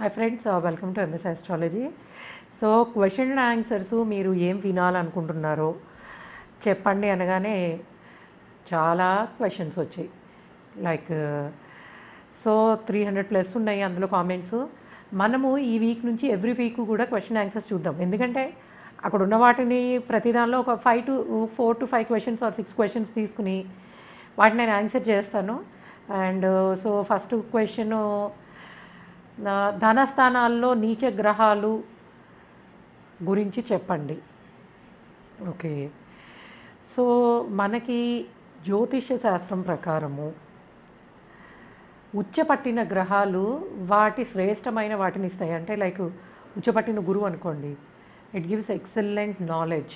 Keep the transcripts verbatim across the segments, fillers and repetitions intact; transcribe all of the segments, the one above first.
Hi friends, uh, welcome to Emai Astrology. So question and answers మీరు ఏం వినాలనుకుంటున్నారో చెప్పండి అనగానే చాలా క్వశ్చన్స్ వచ్చాయి. Like so three hundred plus ఉన్నాయి అందులో కామెంట్స్. మనము ఈ వీక్ నుంచి ఎవ్రీ వీక్ కూడా క్వశ్చన్ ఆన్సర్స్ చూద్దాం. ఎందుకంటే అక్కడ ఉన్న వాటిని ప్రతి దానిలో ఒక five to four to five questions or six questions తీసుకుని వాటిని నేను ఆన్సర్ చేస్తాను. అండ్ సో ఫస్ట్ క్వశ్చన్, ధనస్థానాల్లో నీచ గ్రహాలు గురించి చెప్పండి. ఓకే, సో మనకి జ్యోతిష్య శాస్త్రం ప్రకారము ఉచ్చపట్టిన గ్రహాలు వాటి శ్రేష్టమైన వాటిని ఇస్తాయి. అంటే లైక్ ఉచ్చపట్టిన గురువు అనుకోండి, ఇట్ గివ్స్ ఎక్సలెంట్ నాలెడ్జ్,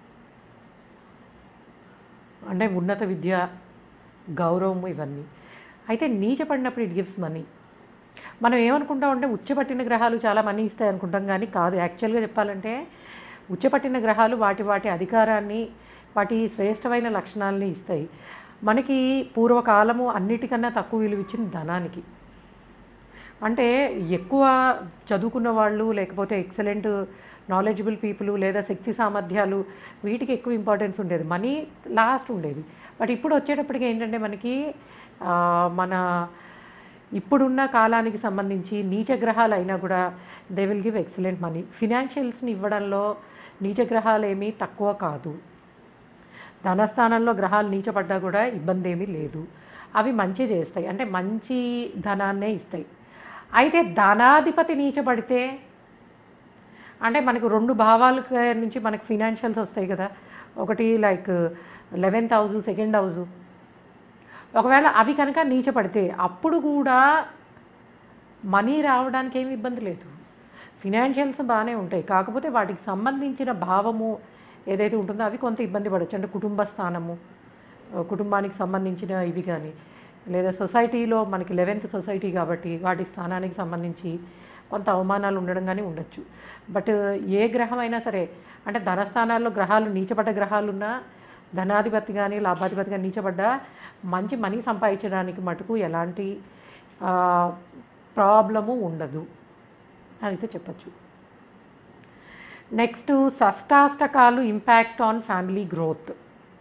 అంటే ఉన్నత విద్య, గౌరవం, ఇవన్నీ. అయితే నీచపడినప్పుడు ఇట్ గివ్స్ మనీ. మనం ఏమనుకుంటాం అంటే ఉచ్చపట్టిన గ్రహాలు చాలా మనీ ఇస్తాయి అనుకుంటాం, కానీ కాదు. యాక్చువల్గా చెప్పాలంటే ఉచ్చపట్టిన గ్రహాలు వాటి వాటి అధికారాన్ని, వాటి శ్రేష్టమైన లక్షణాలని ఇస్తాయి. మనకి పూర్వకాలము అన్నిటికన్నా తక్కువ విలువ ఇచ్చింది ధనానికి. అంటే ఎక్కువ చదువుకున్న వాళ్ళు, లేకపోతే ఎక్సలెంట్ నాలెడ్జబుల్ పీపుల్, లేదా శక్తి సామర్థ్యాలు, వీటికి ఎక్కువ ఇంపార్టెన్స్ ఉండేది. మనీ లాస్ట్ ఉండేది. బట్ ఇప్పుడు వచ్చేటప్పటికి ఏంటంటే మనకి మన ఇప్పుడున్న కాలానికి సంబంధించి నీచ గ్రహాలు అయినా కూడా they will give excellent money. ఫినాన్షియల్స్ని ఇవ్వడంలో నీచ గ్రహాలు ఏమీ తక్కువ కాదు. ధనస్థానంలో గ్రహాలు నీచపడ్డా కూడా ఇబ్బంది ఏమీ లేదు. అవి మంచి చేస్తాయి, అంటే మంచి ధనాన్నే ఇస్తాయి. అయితే ధనాధిపతి నీచపడితే అంటే మనకు రెండు భావాల నుంచి మనకు ఫినాన్షియల్స్ వస్తాయి కదా. ఒకటి like eleventh house, second house. ఒకవేళ అవి కనుక నీచపడితే అప్పుడు కూడా మనీ రావడానికి ఏమి ఇబ్బంది లేదు. ఫినాన్షియల్స్ బాగానే ఉంటాయి, కాకపోతే వాటికి సంబంధించిన భావము ఏదైతే ఉంటుందో అవి కొంత ఇబ్బంది పడవచ్చు. అంటే కుటుంబ స్థానము, కుటుంబానికి సంబంధించిన ఇవి కానీ, లేదా సొసైటీలో మనకి లెవెన్త్ సొసైటీ కాబట్టి వాటి స్థానానికి సంబంధించి కొంత అవమానాలు ఉండడం కానీ ఉండొచ్చు. బట్ ఏ గ్రహం అయినా సరే, అంటే ధనస్థానాల్లో గ్రహాలు నీచపడ్డ గ్రహాలున్నా, ధనాధిపతి కానీ లాభాధిపతి కానీ నీచపడ్డ మంచి మనీ సంపాదించడానికి మటుకు ఎలాంటి ప్రాబ్లము ఉండదు అని అయితే చెప్పచ్చు. నెక్స్ట్, షష్టాష్టకాలు impact on family growth.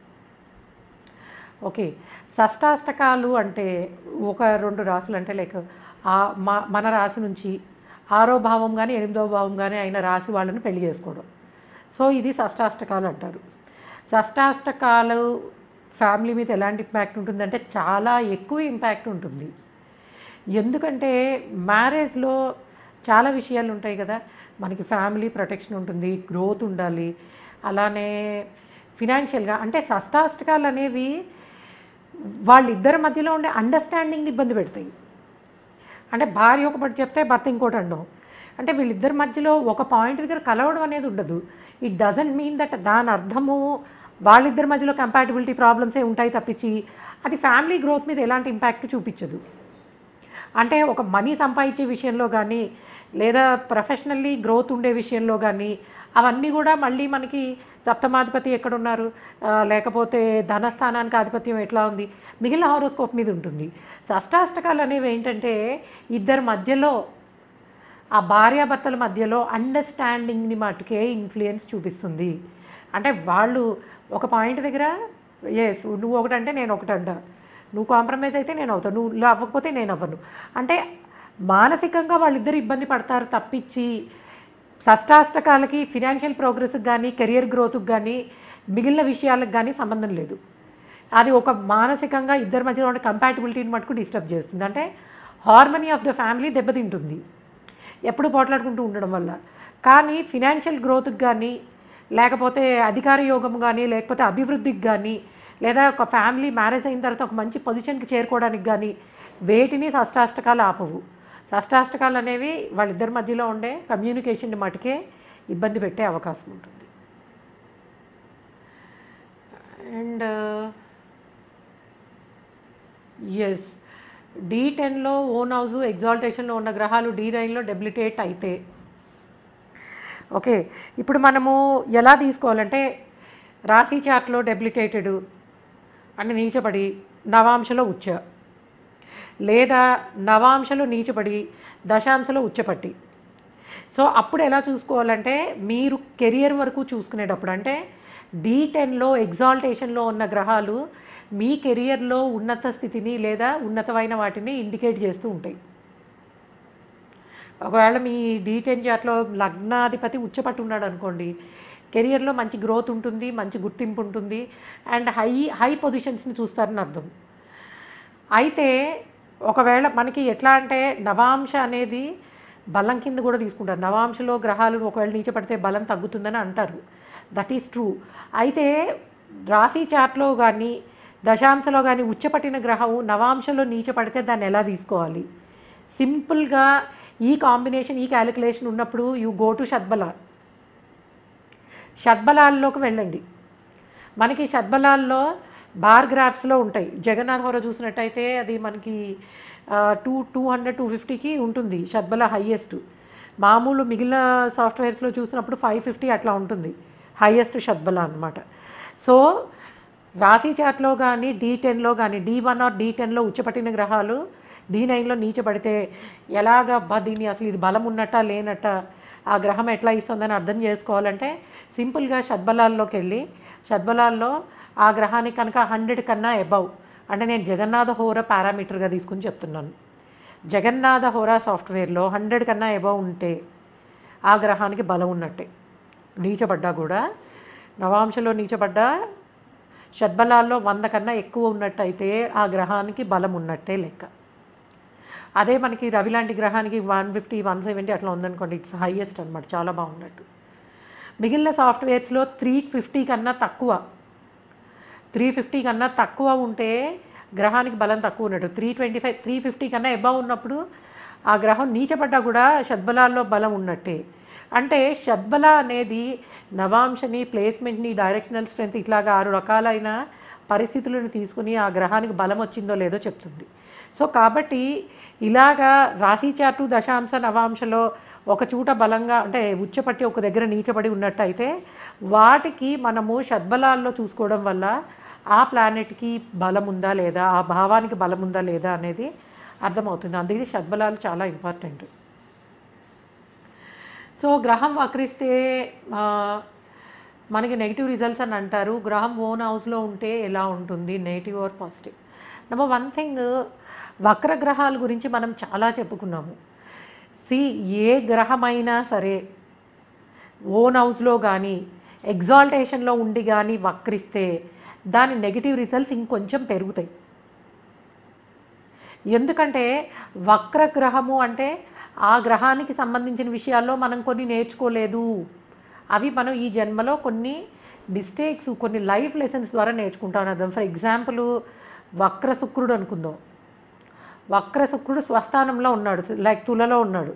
Okay, షష్టాష్టకాలు అంటే ఒక రెండు రాశులు, అంటే లైక్ మన రాశి నుంచి ఆరో భావం కానీ ఎనిమిదవ భావం కానీ అయిన రాశి వాళ్ళని పెళ్లి చేసుకోవడం. సో ఇది షష్టాష్టకాలు అంటారు. షష్టాష్టకాలు ఫ్యామిలీ మీద ఎలాంటి ఇంపాక్ట్ ఉంటుందంటే చాలా ఎక్కువ ఇంపాక్ట్ ఉంటుంది. ఎందుకంటే మ్యారేజ్లో చాలా విషయాలు ఉంటాయి కదా. మనకి ఫ్యామిలీ ప్రొటెక్షన్ ఉంటుంది, గ్రోత్ ఉండాలి, అలానే ఫినాన్షియల్గా. అంటే షష్టాష్టకాలు అనేవి వాళ్ళిద్దరి మధ్యలో ఉండే అండర్స్టాండింగ్ని ఇబ్బంది పెడతాయి. అంటే భార్య ఒకటి చెప్తే భర్త ఇంకోటి అనడం, అంటే వీళ్ళిద్దరి మధ్యలో ఒక పాయింట్ దగ్గర కలవడం అనేది ఉండదు. ఇట్ డజంట్ మీన్ దట్ దాని అర్థము వాళ్ళిద్దరి మధ్యలో కంపాటిబిలిటీ ప్రాబ్లమ్సే ఉంటాయి తప్పించి అది ఫ్యామిలీ గ్రోత్ మీద ఎలాంటి ఇంపాక్ట్ చూపించదు. అంటే ఒక మనీ సంపాదించే విషయంలో కానీ, లేదా ప్రొఫెషనల్లీ గ్రోత్ ఉండే విషయంలో కానీ, అవన్నీ కూడా మళ్ళీ మనకి సప్తమాధిపతి ఎక్కడున్నారు, లేకపోతే ధనస్థానానికి ఆధిపత్యం ఎట్లా ఉంది, మిగిలిన హారోస్కోప్ మీద ఉంటుంది. షష్టాష్టకాలు అనేవి ఏంటంటే ఇద్దరి మధ్యలో, ఆ భార్యాభర్తల మధ్యలో అండర్స్టాండింగ్ని మటుకే ఇన్ఫ్లుయెన్స్ చూపిస్తుంది. అంటే వాళ్ళు ఒక పాయింట్ దగ్గర ఎస్ నువ్వు ఒకటంటే నేను ఒకటంట, నువ్వు కాంప్రమైజ్ అయితే నేను అవుతాను, నువ్వు అవ్వకపోతే నేను అవ్వను. అంటే మానసికంగా వాళ్ళిద్దరు ఇబ్బంది పడతారు తప్పించి షష్టాష్టకాలకి ఫినాన్షియల్ ప్రోగ్రెస్కి కానీ, కెరియర్ గ్రోత్కి కానీ, మిగిలిన విషయాలకు కానీ సంబంధం లేదు. అది ఒక మానసికంగా ఇద్దరి మధ్యలో ఉండే కంపాటిబిలిటీని మటుకు డిస్టర్బ్ చేస్తుంది. అంటే హార్మనీ ఆఫ్ ద ఫ్యామిలీ దెబ్బతింటుంది ఎప్పుడు పోట్లాడుకుంటూ ఉండడం వల్ల. కానీ ఫినాన్షియల్ గ్రోత్కి కానీ, లేకపోతే అధికార యోగం కానీ, లేకపోతే అభివృద్ధికి కానీ, లేదా ఒక ఫ్యామిలీ మ్యారేజ్ అయిన తర్వాత ఒక మంచి పొజిషన్కి చేరుకోవడానికి కానీ వేటిని షష్టాష్టకాలు ఆపవు. షష్టాష్టకాలు అనేవి వాళ్ళిద్దరి మధ్యలో ఉండే కమ్యూనికేషన్ని మటుకే ఇబ్బంది పెట్టే అవకాశం ఉంటుంది. అండ్ ఎస్, డి టెన్లో ఓన్ హౌస్ ఎగ్జాల్టేషన్లో ఉన్న గ్రహాలు డి నైన్లో డెబిలిటేట్ అయితే, ఓకే ఇప్పుడు మనము ఎలా తీసుకోవాలంటే రాశి చార్ట్లో డెబిలిటేటెడ్ అంటే నీచపడి నవాంశలో ఉచ్చ, లేదా నవాంశలో నీచపడి దశాంశలో ఉచ్చపట్టి. సో అప్పుడు ఎలా చూసుకోవాలంటే మీరు కెరియర్ వరకు చూసుకునేటప్పుడు అంటే డీ టెన్లో ఎగ్జాల్టేషన్లో ఉన్న గ్రహాలు మీ కెరియర్లో ఉన్నత స్థితిని లేదా ఉన్నతమైన వాటిని ఇండికేట్ చేస్తూ ఉంటాయి. ఒకవేళ మీ డీ టెన్ చాట్లో లగ్నాధిపతి ఉచ్చపట్టి ఉన్నాడు అనుకోండి, కెరియర్లో మంచి గ్రోత్ ఉంటుంది, మంచి గుర్తింపు ఉంటుంది, అండ్ హై హై పొజిషన్స్ని చూస్తారని అర్థం. అయితే ఒకవేళ మనకి ఎట్లా అంటే నవాంశ అనేది బలం కింద కూడా తీసుకుంటారు. నవాంశలో గ్రహాలు ఒకవేళ నీచపడితే బలం తగ్గుతుందని అంటారు. That is true. అయితే రాశి చార్ట్లో కానీ దశాంశలో కానీ ఉచ్చపట్టిన గ్రహం నవాంశలో నీచపడితే దాన్ని ఎలా తీసుకోవాలి? సింపుల్గా ఈ కాంబినేషన్ ఈ క్యాలిక్యులేషన్ ఉన్నప్పుడు యూ గో టు షద్బల. షద్బలాల్లోకి వెళ్ళండి. మనకి షద్బలాల్లో బార్ గ్రాఫ్స్లో ఉంటాయి. జగన్నాథ్ హోరా చూసినట్టయితే అది మనకి టూ టూ హండ్రెడ్ టూ ఫిఫ్టీకి ఉంటుంది షద్బల హయ్యెస్ట్. మామూలు మిగిలిన సాఫ్ట్వేర్స్లో చూసినప్పుడు ఫైవ్ ఫిఫ్టీ అట్లా ఉంటుంది హయ్యెస్ట్ షద్బల అనమాట. సో రాశి చార్ట్లో కానీ డీ టెన్లో కానీ డీ వన్ ఆర్ డీ టెన్లో ఉచ్చపట్టిన గ్రహాలు డీ నైన్లో నీచపడితే ఎలాగ దీన్ని అసలు ఇది బలం ఉన్నట్ట లేనట్ట ఆ గ్రహం ఎట్లా ఇస్తుందని అర్థం చేసుకోవాలంటే సింపుల్గా షద్బలాల్లోకి వెళ్ళి షద్బలాల్లో ఆ గ్రహానికి కనుక హండ్రెడ్ కన్నా అబవ్ అంటే నేను జగన్నాథ హోరా పారామీటర్గా తీసుకుని చెప్తున్నాను. జగన్నాథ హోరా సాఫ్ట్వేర్లో హండ్రెడ్ కన్నా అబవ్ ఉంటే ఆ గ్రహానికి బలం ఉన్నట్టే. నీచపడ్డా కూడా నవాంశలో నీచపడ్డా షద్బలాల్లో వంద కన్నా ఎక్కువ ఉన్నట్టయితే ఆ గ్రహానికి బలం ఉన్నట్టే లెక్క. అదే మనకి రవి లాంటి గ్రహానికి వన్ ఫిఫ్టీ వన్ సెవెంటీ అట్లా ఉందనుకోండి, ఇట్స్ హైయెస్ట్ అనమాట, చాలా బాగున్నట్టు. మిగిలిన సాఫ్ట్వేర్స్లో త్రీ ఫిఫ్టీ కన్నా తక్కువ త్రీ ఫిఫ్టీ కన్నా తక్కువ ఉంటే గ్రహానికి బలం తక్కువ ఉన్నట్టు. Three twenty five three fifty కన్నా అబవ్ ఉన్నప్పుడు ఆ గ్రహం నీచపడ్డా కూడా షద్బలాల్లో బలం ఉన్నట్టే. అంటే షద్బల అనేది నవాంశని, ప్లేస్మెంట్ని, డైరెక్షనల్ స్ట్రెంత్ ఇట్లాగా ఆరు రకాలైన పరిస్థితులను తీసుకుని ఆ గ్రహానికి బలం వచ్చిందో లేదో చెప్తుంది. సో కాబట్టి ఇలాగా రాశి చార్టు దశాంశ నవాంశలో ఒక చూట బలంగా అంటే ఉచ్చపట్టి ఒక దగ్గర నీచపడి ఉన్నట్టయితే వాటికి మనము షద్బలాల్లో చూసుకోవడం వల్ల ఆ ప్లానెట్కి బలం ఉందా లేదా, ఆ భావానికి బలం ఉందా లేదా అనేది అర్థమవుతుంది. అందుకే షద్బలాలు చాలా ఇంపార్టెంట్. సో గ్రహం వక్రిస్తే మనకి నెగిటివ్ రిజల్ట్స్ అని అంటారు. గ్రహం ఓన్ హౌస్లో ఉంటే ఎలా ఉంటుంది, negative or positive? Number one thing, వక్ర గ్రహాల గురించి మనం చాలా చెప్పుకున్నాము. సి ఏ గ్రహమైనా సరే ఓన్ హౌస్లో కానీ ఎగ్జాల్టేషన్లో ఉండి కానీ వక్రిస్తే దాని నెగిటివ్ రిజల్ట్స్ ఇంకొంచెం పెరుగుతాయి. ఎందుకంటే వక్ర గ్రహము అంటే ఆ గ్రహానికి సంబంధించిన విషయాల్లో మనం కొన్ని నేర్చుకోలేదు, అవి మనం ఈ జన్మలో కొన్ని మిస్టేక్స్ కొన్ని లైఫ్ లెసన్స్ ద్వారా నేర్చుకుంటాం అర్థం. ఫర్ ఎగ్జాంపుల్ వక్ర శుక్రుడు అనుకుందాం. వక్ర శుక్రుడు స్వస్థానంలో ఉన్నాడు, లైక్ తులలో ఉన్నాడు.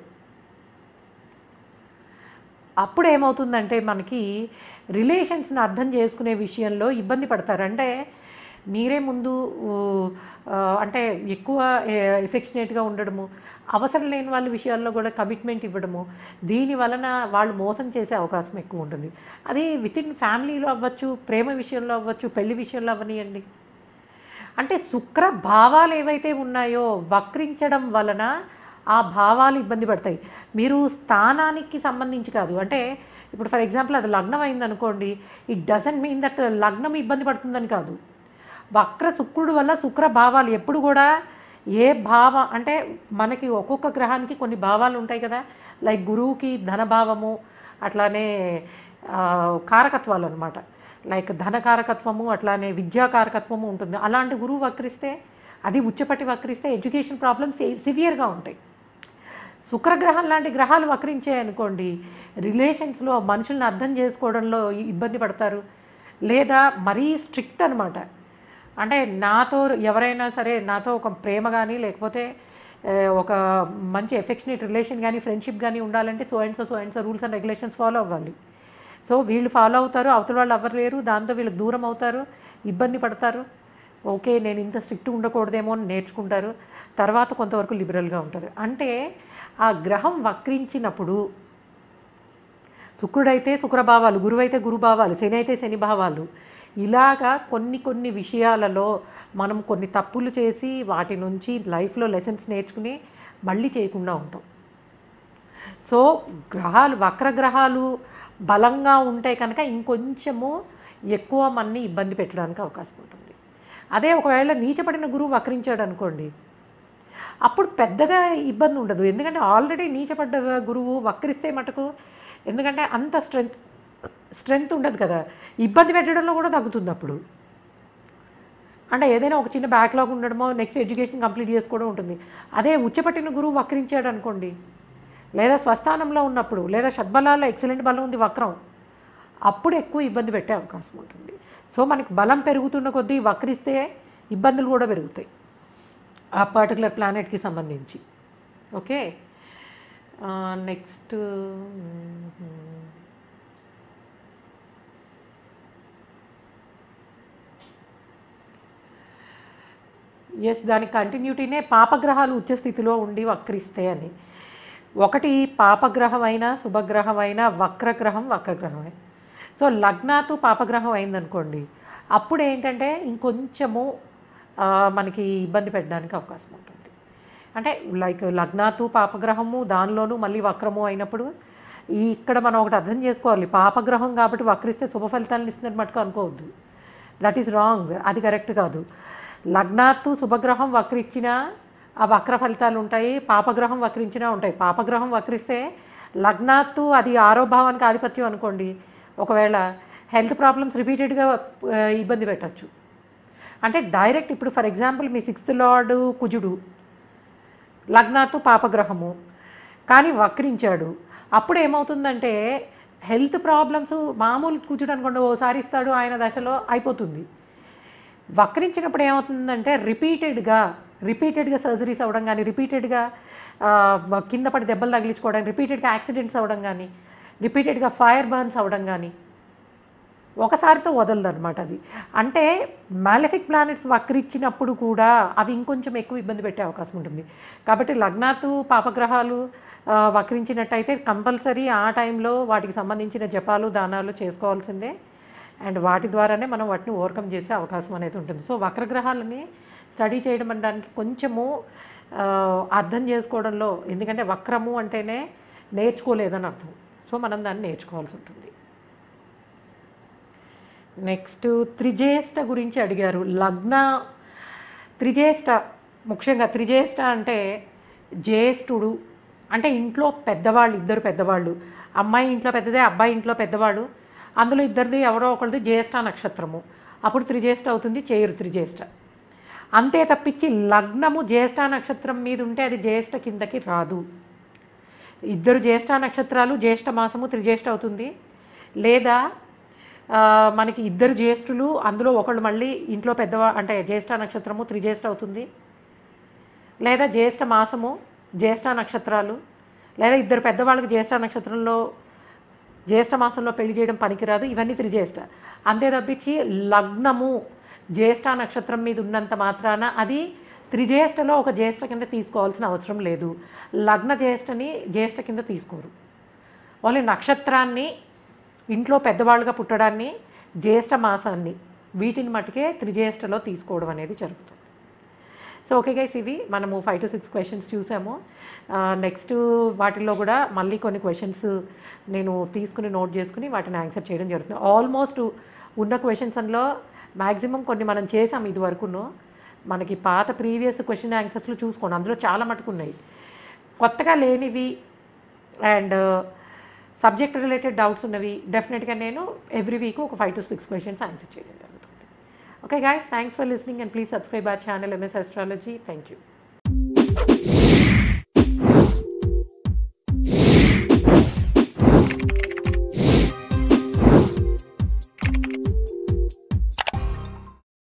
అప్పుడు ఏమవుతుందంటే మనకి రిలేషన్స్ని అర్థం చేసుకునే విషయంలో ఇబ్బంది పడతారు. అంటే మీరే ముందు అంటే ఎక్కువ ఎఫెక్షనేట్గా ఉండడము, అవసరం లేని వాళ్ళ విషయాల్లో కూడా కమిట్మెంట్ ఇవ్వడము, దీని వలన వాళ్ళు మోసం చేసే అవకాశం ఎక్కువ ఉంటుంది. అది వితిన్ ఫ్యామిలీలో అవ్వచ్చు, ప్రేమ విషయంలో అవ్వచ్చు, పెళ్లి విషయంలో అవ్వనియండి. అంటే శుక్ర భావాలు ఏవైతే ఉన్నాయో వక్రించడం వలన ఆ భావాలు ఇబ్బంది పడతాయి. మీరు స్థానానికి సంబంధించి కాదు, అంటే ఇప్పుడు ఫర్ ఎగ్జాంపుల్ అది లగ్నం అయిందనుకోండి, ఇట్ డజంట్ మీన్ దట్ లగ్నం ఇబ్బంది పడుతుందని కాదు. వక్ర శుక్రుడు వల్ల శుక్ర భావాలు ఎప్పుడు కూడా ఏ భావ అంటే మనకి ఒక్కొక్క గ్రహానికి కొన్ని భావాలు ఉంటాయి కదా, లైక్ గురువుకి ధనభావము, అట్లానే కారకత్వాలు అనమాట, లైక్ ధనకారకత్వము, అట్లానే విద్యాకారకత్వము ఉంటుంది. అలాంటి గురువు వక్రిస్తే, అది ఉచ్చపట్టి వక్రిస్తే ఎడ్యుకేషన్ ప్రాబ్లమ్స్ సివియర్గా ఉంటాయి. శుక్రగ్రహం లాంటి గ్రహాలు వక్రించాయనుకోండి, రిలేషన్స్లో మనుషుల్ని అర్థం చేసుకోవడంలో ఇబ్బంది పడతారు, లేదా మరీ స్ట్రిక్ట్ అనమాట. అంటే నాతో ఎవరైనా సరే నాతో ఒక ప్రేమ కానీ లేకపోతే ఒక మంచి ఎఫెక్షనేట్ రిలేషన్ కానీ ఫ్రెండ్షిప్ కానీ ఉండాలంటే so and so so and so rules and regulations follow అవ్వాలి. సో వీళ్ళు ఫాలో అవుతారు, అవతల వాళ్ళు అవ్వలేరు, దాంతో వీళ్ళకి దూరం అవుతారు, ఇబ్బంది పడతారు. ఓకే నేను ఇంత స్ట్రిక్ట్ ఉండకూడదేమో అని నేర్చుకుంటారు, తర్వాత కొంతవరకు లిబరల్గా ఉంటారు. అంటే ఆ గ్రహం వక్రించినప్పుడు శుక్రుడైతే శుక్రభావాలు, గురువైతే గురుభావాలు, శని అయితే శని భావాలు, ఇలాగా కొన్ని కొన్ని విషయాలలో మనం కొన్ని తప్పులు చేసి వాటి నుంచి లైఫ్లో లెసన్స్ నేర్చుకుని మళ్ళీ చేయకుండా ఉంటాం. సో గ్రహాలు వక్రగ్రహాలు బలంగా ఉంటే కనుక ఇంకొంచెము ఎక్కువ మన్ని ఇబ్బంది పెట్టడానికి అవకాశం ఉంటుంది. అదే ఒకవేళ నీచపడిన గురువు వక్రించాడు అనుకోండి, అప్పుడు పెద్దగా ఇబ్బంది ఉండదు. ఎందుకంటే ఆల్రెడీ నీచపడ్డ గురువు వక్రిస్తే మటుకు, ఎందుకంటే అంత స్ట్రెంగ్త్ స్ట్రెంగ్త్ ఉండదు కదా, ఇబ్బంది పెట్టడంలో కూడా తగ్గుతుంది. అప్పుడు అంటే ఏదైనా ఒక చిన్న బ్యాక్లాగ్ ఉండడమో, నెక్స్ట్ ఎడ్యుకేషన్ కంప్లీట్ చేసుకోవడం ఉంటుంది. అదే ఉచ్చపట్టిన గురువు వక్రించాడు అనుకోండి, లేదా స్వస్థానంలో ఉన్నప్పుడు, లేదా షడ్బలాల్లో ఎక్సలెంట్ బలం ఉంది వక్రం, అప్పుడు ఎక్కువ ఇబ్బంది పెట్టే అవకాశం ఉంటుంది. సో మనకి బలం పెరుగుతున్న కొద్దీ వక్రిస్తే ఇబ్బందులు కూడా పెరుగుతాయి ఆ పర్టికులర్ ప్లానెట్కి సంబంధించి. ఓకే, నెక్స్ట్ ఎస్, దానికి కంటిన్యూటీనే పాపగ్రహాలు ఉచ్చస్థితిలో ఉండి వక్రిస్తే అని. ఒకటి పాపగ్రహం అయినా శుభగ్రహం అయినా వక్రగ్రహం వక్రగ్రహమే. సో లగ్నాతు పాపగ్రహం అయిందనుకోండి, అప్పుడు ఏంటంటే ఇంకొంచెము మనకి ఇబ్బంది పెట్టడానికి అవకాశం ఉంటుంది. అంటే లైక్ లగ్నాతు పాపగ్రహము దానిలోనూ మళ్ళీ వక్రము అయినప్పుడు, ఈ ఇక్కడ మనం ఒకటి అర్థం చేసుకోవాలి, పాపగ్రహం కాబట్టి వక్రిస్తే శుభ ఫలితాలను ఇస్తుందని మటుకు అనుకోవద్దు. దట్ ఈస్ రాంగ్, అది కరెక్ట్ కాదు. లగ్నాత్తు శుభగ్రహం వక్రించినా ఆ వక్ర ఫలితాలు ఉంటాయి, పాపగ్రహం వక్రించినా ఉంటాయి. పాపగ్రహం వక్రిస్తే లగ్నాత్తు అది ఆరో భావానికి ఆధిపత్యం అనుకోండి, ఒకవేళ హెల్త్ ప్రాబ్లమ్స్ రిపీటెడ్గా ఇబ్బంది పెట్టచ్చు. అంటే డైరెక్ట్ ఇప్పుడు ఫర్ ఎగ్జాంపుల్ మీ సిక్స్త్ లార్డు కుజుడు లగ్నాత్తు పాపగ్రహము కానీ వక్రించాడు, అప్పుడు ఏమవుతుందంటే హెల్త్ ప్రాబ్లమ్స్ మామూలు కుజుడు అనుకోండి ఓసారి ఇస్తాడు, ఆయన దశలో అయిపోతుంది. వక్రించినప్పుడు ఏమవుతుందంటే రిపీటెడ్గా రిపీటెడ్గా సర్జరీస్ అవ్వడం కానీ, రిపీటెడ్గా కింద పడి దెబ్బలు తగిలించుకోవడం, రిపీటెడ్గా యాక్సిడెంట్స్ అవ్వడం కానీ, రిపీటెడ్గా ఫైర్ బర్న్స్ అవ్వడం కానీ, ఒకసారితో వదలదు అనమాట అది. అంటే మాలెఫిక్ ప్లానెట్స్ వక్రించినప్పుడు కూడా అవి ఇంకొంచెం ఎక్కువ ఇబ్బంది పెట్టే అవకాశం ఉంటుంది. కాబట్టి లగ్నాతు పాపగ్రహాలు వక్రించినట్టయితే కంపల్సరీ ఆ టైంలో వాటికి సంబంధించిన జపాలు దానాలు చేసుకోవాల్సిందే. అండ్ వాటి ద్వారానే మనం వాటిని ఓవర్కమ్ చేసే అవకాశం అనేది ఉంటుంది. సో వక్రగ్రహాలని స్టడీ చేయడం అనడానికి కొంచెము అర్థం చేసుకోవడంలో, ఎందుకంటే వక్రము అంటేనే నేర్చుకోలేదని అర్థం. సో మనం దాన్ని నేర్చుకోవాల్సి ఉంటుంది. నెక్స్ట్ త్రిజ్యేష్ఠ గురించి అడిగారు. లగ్న త్రిజ్యేష్ఠ, ముఖ్యంగా త్రిజ్యేష్ఠ అంటే జ్యేష్ఠుడు అంటే ఇంట్లో పెద్దవాళ్ళు, ఇద్దరు పెద్దవాళ్ళు, అమ్మాయి ఇంట్లో పెద్దదే, అబ్బాయి ఇంట్లో పెద్దవాడు, అందులో ఇద్దరిది ఎవరో ఒకరిది జ్యేష్ఠ నక్షత్రము, అప్పుడు త్రిజ్యేష్ఠ అవుతుంది, చేయరు త్రిజ్యేష్ఠ. అంతే తప్పించి లగ్నము జ్యేష్ఠ నక్షత్రం మీద ఉంటే అది జ్యేష్ఠ కిందకి రాదు. ఇద్దరు జ్యేష్ఠ నక్షత్రాలు జ్యేష్ఠ మాసము త్రిజ్యేష్ఠ అవుతుంది. లేదా మనకి ఇద్దరు జ్యేష్ఠులు అందులో ఒకళ్ళు మళ్ళీ ఇంట్లో పెద్దవా అంటే జ్యేష్ఠ నక్షత్రము త్రిజ్యేష్ఠ అవుతుంది. లేదా జ్యేష్ఠ మాసము జ్యేష్ఠ నక్షత్రాలు, లేదా ఇద్దరు పెద్దవాళ్ళకి జ్యేష్ఠ నక్షత్రంలో జ్యేష్ఠ మాసంలో పెళ్లి చేయడం పనికిరాదు. ఇవన్నీ త్రిజ్యేష్ఠ. అంతే తప్పించి లగ్నము జ్యేష్ఠ నక్షత్రం మీద ఉన్నంత మాత్రాన అది త్రిజ్యేష్ఠలో ఒక జ్యేష్ఠ కింద తీసుకోవాల్సిన అవసరం లేదు. లగ్న జ్యేష్ఠని జ్యేష్ఠ కింద తీసుకోరు. ఓన్లీ నక్షత్రాన్ని, ఇంట్లో పెద్దవాళ్ళుగా పుట్టడాన్ని, జ్యేష్ఠ మాసాన్ని, వీటిని మటుకే త్రిజ్యేష్ఠలో తీసుకోవడం అనేది జరుగుతుంది. సో ఓకే గైస్, ఇవి మనము ఫైవ్ టు సిక్స్ క్వశ్చన్స్ చూసాము. నెక్స్ట్ వాటిల్లో కూడా మళ్ళీ కొన్ని క్వశ్చన్స్ నేను తీసుకుని నోట్ చేసుకుని వాటిని ఆన్సర్ చేయడం జరుగుతుంది. ఆల్మోస్ట్ ఉన్న క్వశ్చన్స్లో మ్యాక్సిమం కొన్ని మనం చేసాం ఇది వరకును. మనకి పాత ప్రీవియస్ క్వశ్చన్ ఆన్సర్స్లో చూసుకోండి, అందులో చాలా మటుకు ఉన్నాయి. కొత్తగా లేనివి అండ్ సబ్జెక్ట్ రిలేటెడ్ డౌట్స్ ఉన్నవి డెఫినెట్గా నేను ఎవ్రీ వీక్ ఒక five to six questions answer చేయడం జరుగుతుంది. Okay guys, thanks for listening and please subscribe our channel MS Astrology. Thank you.